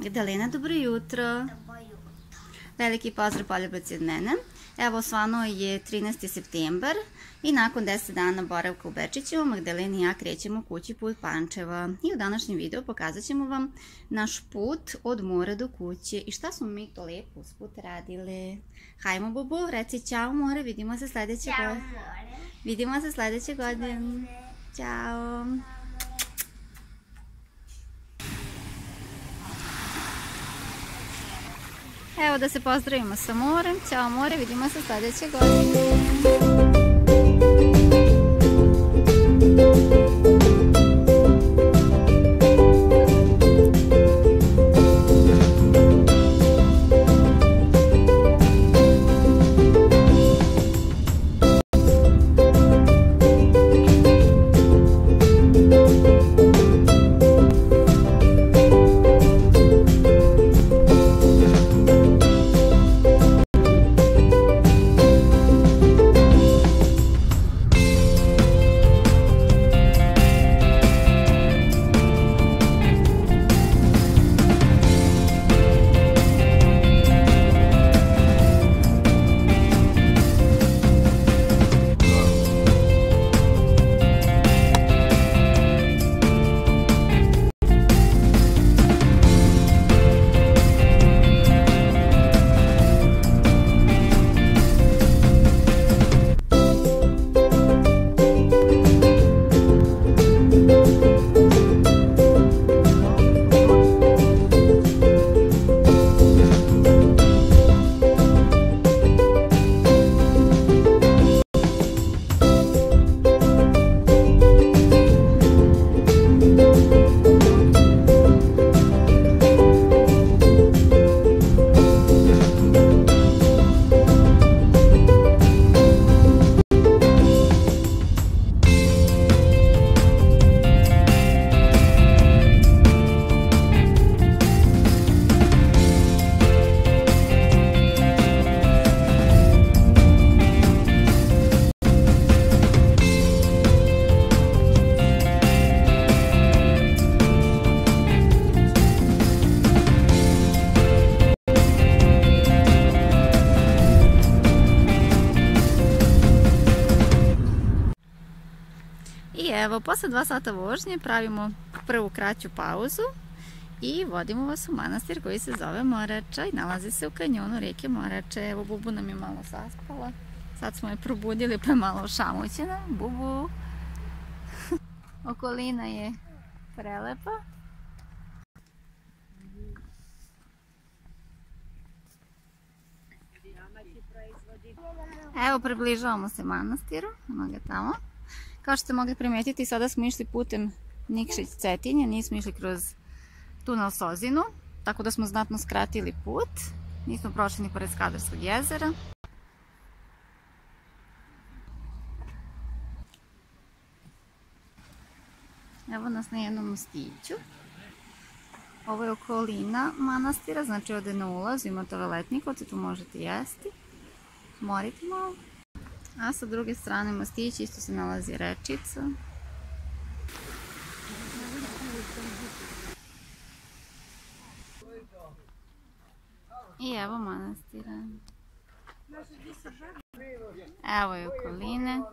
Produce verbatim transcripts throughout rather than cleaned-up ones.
Magdalena, dobro jutro. Dobro jutro. Veliki pozdrav poljubac od mene. Evo, osvanuo je trinaesti septembar i nakon deset dana boravka u Bečićima, Magdalena i ja krećemo kući put Pančeva. I u današnjem videu pokazat ćemo vam naš put od mora do kuće i šta smo mi to lepo usput radile. Hajmo, Bubu, reci ćao more, vidimo se sledeće godine. Ćao more. Vidimo se sledeće godine. Ćao. Evo da se pozdravimo sa morem. Ćao more, vidimo se sledeće godine. I evo, posle dva sata vožnje pravimo prvu kraću pauzu i vodimo vas u manastir koji se zove Morača i nalazi se u kanjonu rijeke Morače. Evo, Bubu nam je malo saspala, sad smo je probudili pa je malo šamućena. Bubu, okolina je prelepa. Evo, približavamo se manastiru, ono ga tamo. Kao što ste mogli primetiti, sada smo išli putem Nikšić-Cetinje, nismo išli kroz tunel Sozinu, tako da smo znatno skratili put. Nismo prošli ni pored Skadarskog jezera. Evo nas na jednom mostiću. Ovo je okolina manastira, znači ovde na ulaz imate ove letnikovce, tu možete jesti, moriti malo. A sa druge strane mostića isto se nalazi rečica. I evo manastira. Evo je okoline.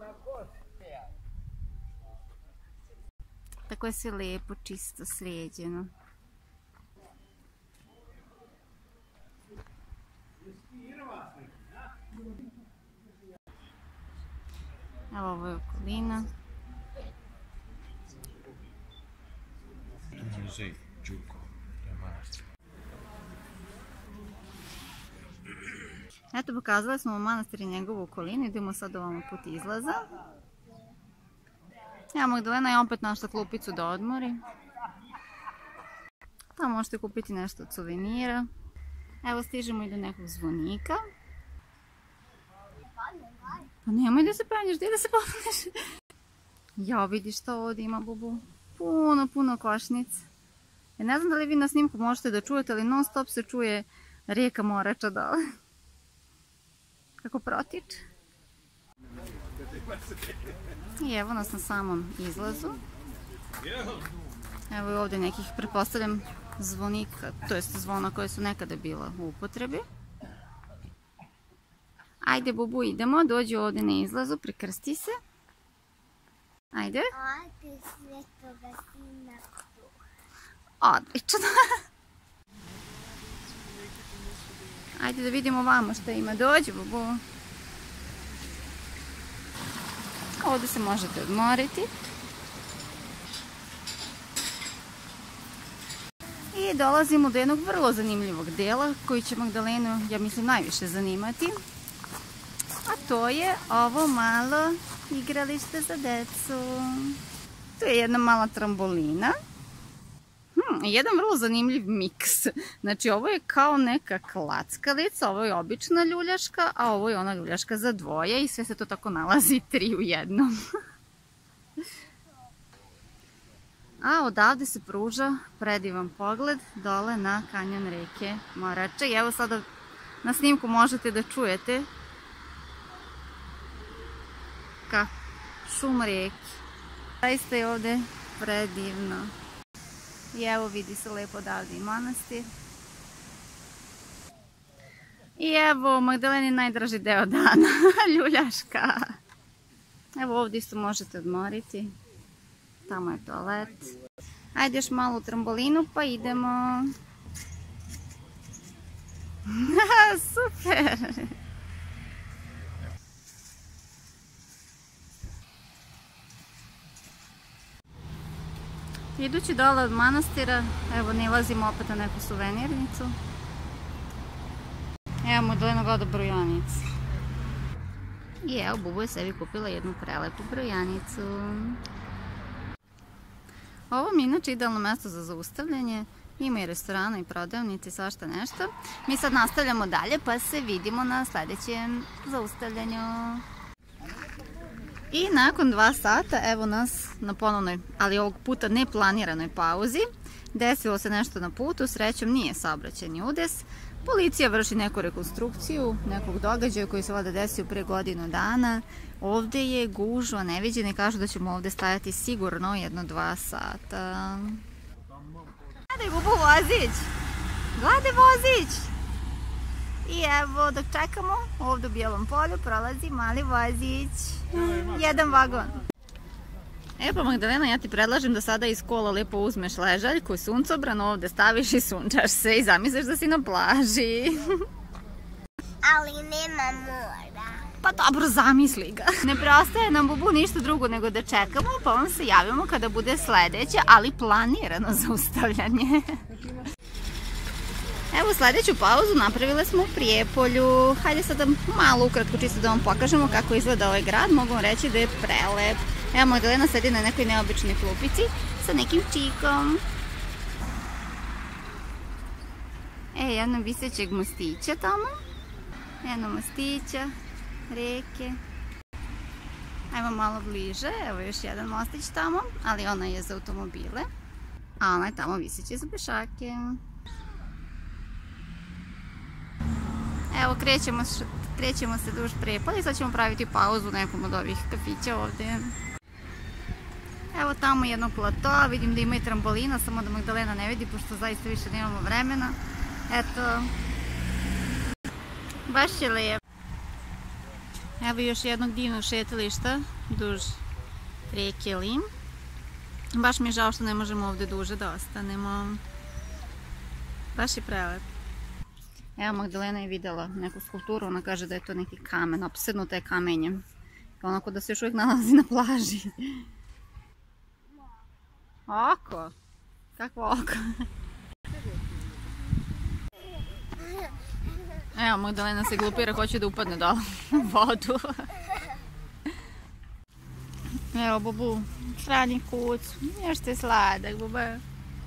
Tako je sve lepo, čisto, sređeno. Evo, ovo je okolina. Muzej Đuko, to je manastir. Eto, pokazali smo vam manastir i njegovu okolinu. Idemo sad ovamo put izlaza. Evo, Magdalena je opet našla klupicu da odmori. Tamo možete kupiti nešto od suvenira. Evo, stižemo i do nekog zvonika. Pa nemoj da se penješ, gdje da se popneš? Ja, vidiš što ovdje ima, Bubu. Puno, puno košnica. Ja ne znam da li vi na snimku možete da čujete, ali non stop se čuje rijeka Morača dole. Kako protiče. I evo nas na samom izlazu. Evo je ovdje nekih, pretpostavljam, zvonika, to jest zvona koje su nekada bila u upotrebi. Ajde, Bubu, idemo, dođi ovdje na izlazu, prekrsti se. Ajde. Ajde, svetoga sina. Odlično. Ajde da vidimo vamo šta ima. Dođi, Bubu. Ovdje se možete odmoriti. I dolazimo do jednog vrlo zanimljivog dela koji će Magdalenu, ja mislim, najviše zanimati. A to je ovo malo igralište za decu. To je jedna mala trambolina. Hmm, jedan vrlo zanimljiv miks. Znači, ovo je kao neka klackalica, ovo je obična ljuljaška, a ovo je ona ljuljaška za dvoje i sve se to tako nalazi tri u jednom. A odavde se pruža predivan pogled dole na kanjon reke Morača. I evo sada na snimku možete da čujete ka šum reke. Zaista je ovde predivno. I evo vidi se lepo odavde i manastir. I evo Magdaleni najdraži deo dana, ljuljaška. Evo ovdje isto možete odmoriti. Tamo je toalet. Ajde još malo u trambolinu pa idemo. Super! Idući dole od manastira, evo nilazimo opet na neku suvenirnicu. Evo Magdalena gleda brojanicu. I evo Bubu je sebi kupila jednu prelepu brojanicu. Ovo mi je inače idealno mjesto za zaustavljanje. Ima i restorana i prodavnice i svašta nešto. Mi sad nastavljamo dalje pa se vidimo na sljedećem zaustavljanju. I nakon dva sata evo nas na ponovnoj, ali ovog puta neplaniranoj pauzi. Desilo se nešto na putu, srećom nije saobraćajni udes. Policija vrši neku rekonstrukciju nekog događaja koji se valjda desio pre godinu dana. Ovde je gužva neviđena i kažu da ćemo ovde stajati sigurno jedno dva sata. Gledaj Bubu vozić! Gledaj vozić! I evo dok čekamo, ovdje u Bijelom polju prolazi mali vozić. Jedan vagon. E pa Magdalena, ja ti predlažem da sada iz kola lepo uzmeš ležaljku i suncobran, ovdje staviš i sunčaš se i zamisliš da si na plaži. Ali nema mora. Pa dobro, zamisli ga. Ne preostaje nam Bubu ništa drugo nego da čekamo, pa vam se javimo kada bude sledeće, ali planirano zaustavljanje. Evo sljedeću pauzu napravile smo u Prijepolju. Hajde sada malo ukratko čisto da vam pokažemo kako izgleda ovaj grad. Mogu vam reći da je prelep. Evo Magdalena sedi na nekoj neobičnoj klupici sa nekim čikom. E, jedno visećeg mostića tamo. Jedno mostića, reke. Evo malo bliže, evo još jedan mostić tamo, ali ona je za automobile. A ona je tamo viseće za pešake. Evo, krećemo, krećemo se duž Prijepolja i sad ćemo praviti pauzu u nekom od ovih kafića ovdje. Evo tamo jedno plato, vidim da ima i trambolina, samo da Magdalena ne vidi, pošto zaista više nemamo vremena. Eto, baš je lijepo. Evo još jednog divnog šetališta duž rijeke Lim. Baš mi je žao što ne možemo ovdje duže da ostanemo. Baš je prelep. Evo Magdalena je vidjela neku skulpturu, ona kaže da je to neki kamen, opsednuta je kamenjem. Onako da se još uvijek nalazi na plaži. Oko? Kakvo oko? Evo Magdalena se glupira, hoće da upadne dole u vodu. Evo Bubu, srani kuc, još te sladak Buba.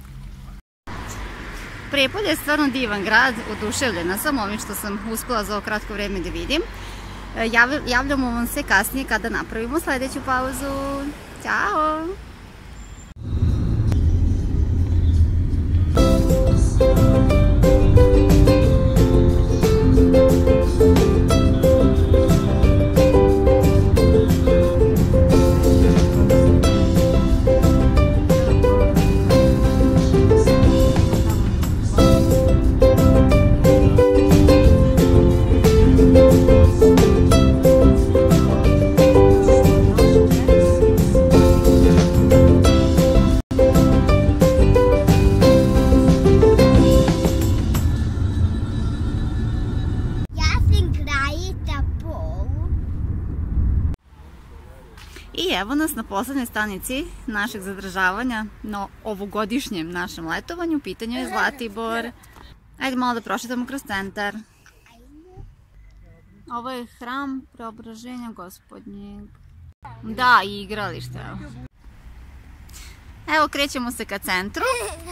Prijepolje je stvarno divan grad, oduševljena sam ovim što sam uspela za ovo kratko vreme da vidim. Javljamo vam se kasnije kada napravimo sljedeću pauzu. Ćao! evo nas na poslednjoj stanici našeg zadržavanja na ovogodišnjem našem letovanju. U pitanju je Zlatibor. Ajde malo da prošetamo kroz centar. Ovo je hram Preobraženja Gospodnjeg. Da, i igralište. Evo, krećemo se ka centru.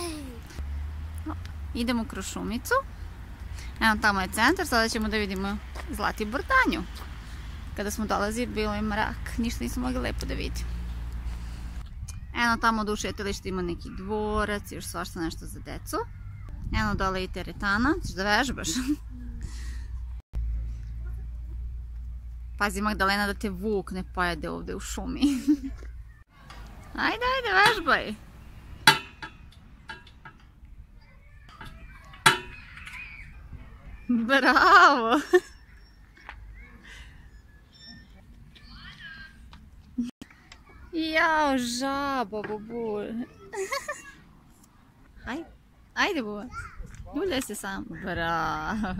Idemo kroz šumicu. Evo, tamo je centar, sada ćemo da vidimo Zlatibor danju. Kada smo dolazili, bilo je mrak, ništa nismo mogli lepo da vidimo. Eno, tamo do šetališta ima neki dvorac, još svašta nešto za decu. Eno, dole i teretana, ćeš da vežbaš? Pazi, Magdalena, da te vuk ne pojede ovde u šumi. Ajde, ajde, vežbaj! Bravo! Jao, žaba, bubu. Ajde, ajde, buba. Ljuljaj se sam. Bravo.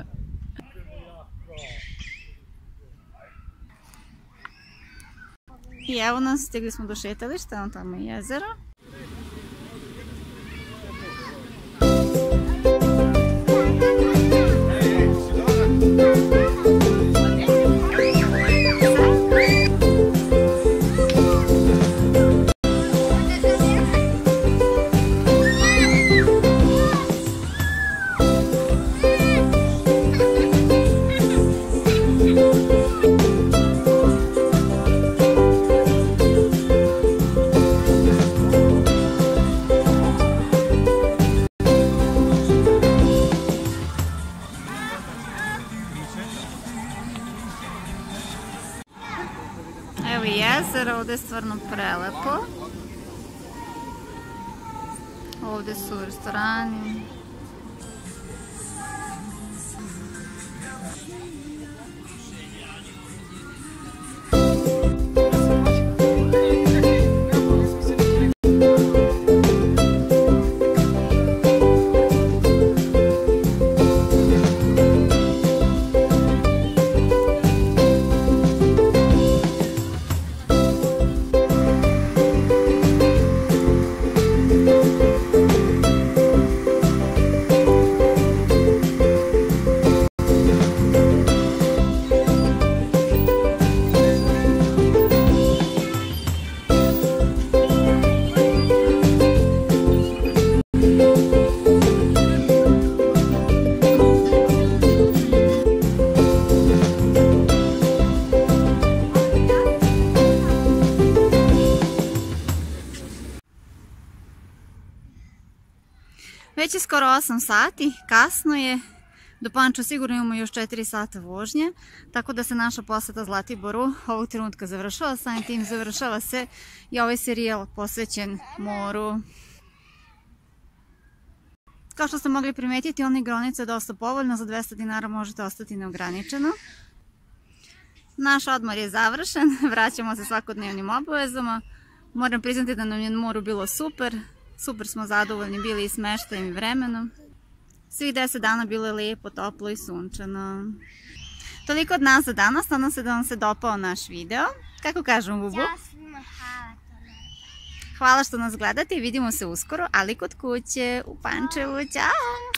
I evo nas, stigli smo do šetališta, tamo je jezero. Evo i jezero, ovde je stvarno prelepo. Ovde su restorani. Već je skoro osam sati, kasno je, do Pančeva sigurno imamo još četiri sata vožnje, tako da se naša poseta Zlatiboru ovog trenutka završava, samim tim završava se i ovaj serijal posvećen moru. Kao što ste mogli primetiti, ona igraonica je dosta povoljna, za dvesta dinara možete ostati neograničeno. Naš odmor je završen, vraćamo se svakodnevnim obavezama. Moram priznati da nam je na moru bilo super. Super smo zadovoljni bili i smeštajem i vremenom. Svih deset dana bilo je lijepo, toplo i sunčano. Toliko od nas za danas, nadam se da vam se dopao naš video. Kako kažem, Bubu? Hvala što nas gledate i vidimo se uskoro, ali kod kuće u Pančevu. Ćao!